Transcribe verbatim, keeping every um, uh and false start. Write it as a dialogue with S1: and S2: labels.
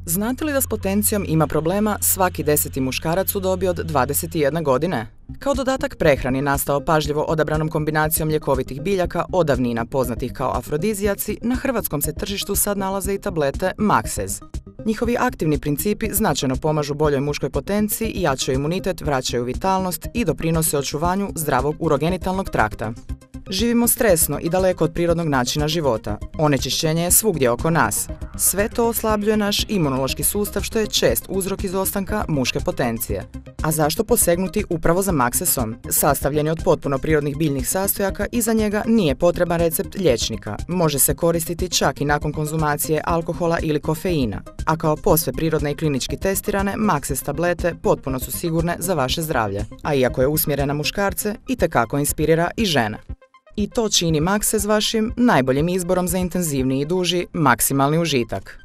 S1: Znate li da s potencijom ima problema svaki deseti muškarac u dobi od dvadeset jedne godine? Kao dodatak prehrani nastao pažljivo odabranom kombinacijom ljekovitih biljaka od davnina poznatih kao afrodizijaci, na hrvatskom se tržištu sad nalaze i tablete Maxez. Njihovi aktivni principi značajno pomažu boljoj muškoj potenciji, jačaju imunitet, vraćaju vitalnost i doprinose očuvanju zdravog urogenitalnog trakta. Živimo stresno i daleko od prirodnog načina života. Onečišćenje je svugdje oko nas. Sve to oslabljuje naš imunološki sustav, što je čest uzrok izostanka muške potencije. A zašto posegnuti upravo za Maxezom? Sastavljen je od potpuno prirodnih biljnih sastojaka i za njega nije potreban recept liječnika. Može se koristiti čak i nakon konzumacije alkohola ili kofeina. A kao posve prirodne i klinički testirane, Maxez tablete potpuno su sigurne za vaše zdravlje. A iako je usmjerena na muškarce, itekako inspirira i žene. I to čini Maxez vašim najboljim izborom za intenzivniji i duži maksimalni užitak.